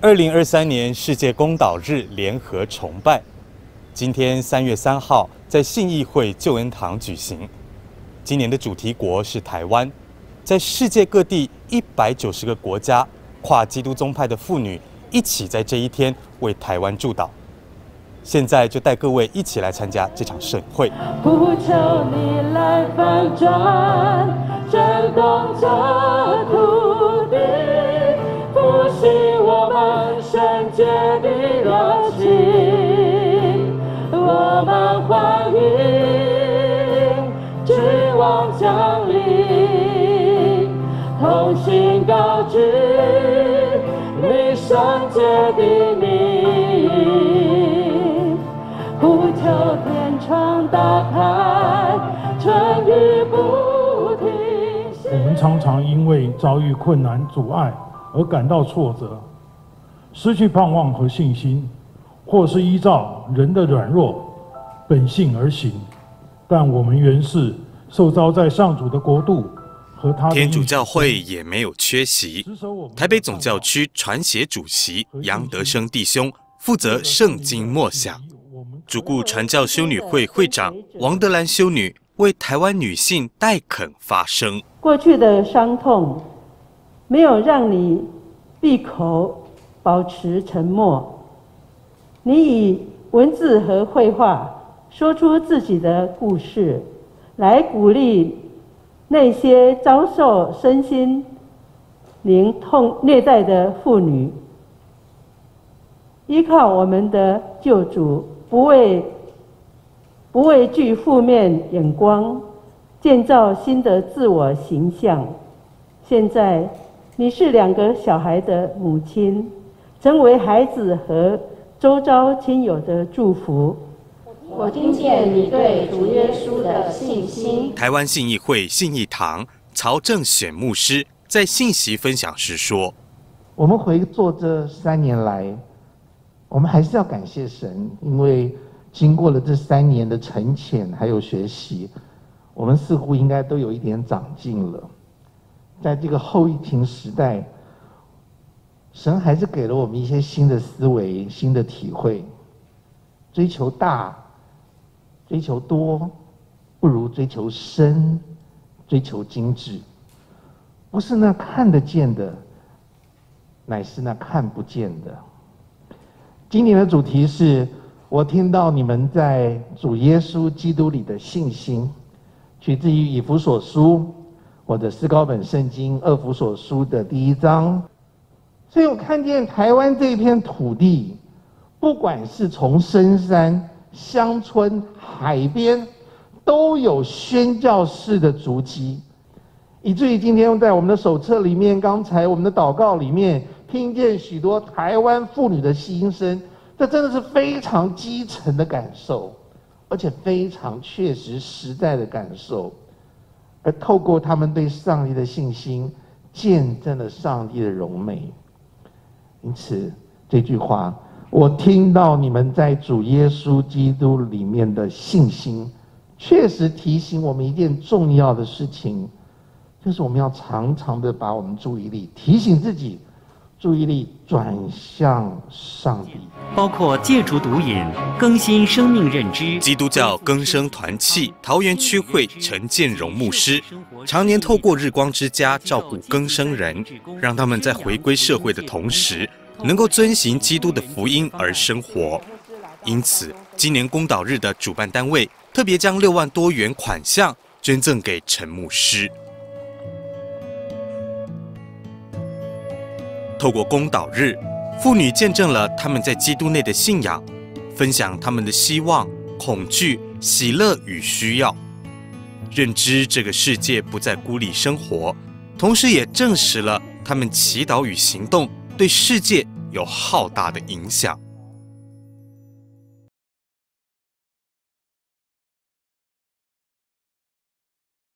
2023年世界公岛日联合崇拜，今天3月3号在信义会救恩堂举行。今年的主题国是台湾，在世界各地190个国家，跨基督宗派的妇女一起在这一天为台湾祝祷。现在就带各位一起来参加这场盛会。 呼求你来翻转，震动这土地，复兴我们圣洁的热情，我们欢迎君王降临，同心高举你圣洁的名。呼求天窗打开，春雨不停息。 我们常常因为遭遇困难阻碍而感到挫折，失去盼望和信心，或是依照人的软弱本性而行。但我们原是受召在上主的国度和他的天主教会也没有缺席。台北总教区传协主席杨德生弟兄负责圣经默想。主顾传教修女会会长王德兰修女为台湾女性代恳发声。 过去的伤痛没有让你闭口保持沉默，你以文字和绘画说出自己的故事，来鼓励那些遭受身心灵虐待的妇女。依靠我们的救主，不畏惧负面眼光，建造新的自我形象。现在你是2个小孩的母亲，成为孩子和周遭亲友的祝福。我听见你对主耶稣的信心。 台湾信义会信义堂曹正选牧师在信息分享时说：“ 我们回做这3年来，我们还是要感谢神，因为经过了这3年的沉潜还有学习，我们似乎应该都有一点长进了。在这个后疫情时代，神还是给了我们一些新的思维、新的体会。追求大、追求多，不如追求深、追求精致。不是那看得见的，乃是那看不见的。今年的主题是我听到你们在主耶稣基督里的信心，取自于以弗所书，我的思高本圣经2弗所书的第1章。所以我看见台湾这片土地，不管是从深山、乡村、海边，都有宣教士的足迹，以至于今天在我们的手册里面，刚才我们的祷告里面，听见许多台湾妇女的心声。这真的是非常基层的感受，而且非常确实实在的感受，而透过他们对上帝的信心，见证了上帝的荣美。因此这句话，我听到你们在主耶稣基督里面的信心，确实提醒我们一件重要的事情，就是我们要常常的把我们注意力提醒自己，注意力转向上帝， 包括戒除毒瘾、更新生命认知。 基督教更生团契桃园区会陈建荣牧师，常年透过日光之家照顾更生人，让他们在回归社会的同时，能够遵行基督的福音而生活。因此，今年公岛日的主办单位特别将6万多元款项捐赠给陈牧师。透过公岛日，妇女见证了她们在基督内的信仰，分享她们的希望、恐惧、喜乐与需要，认知这个世界不再孤立生活，同时也证实了她们祈祷与行动对世界有浩大的影响。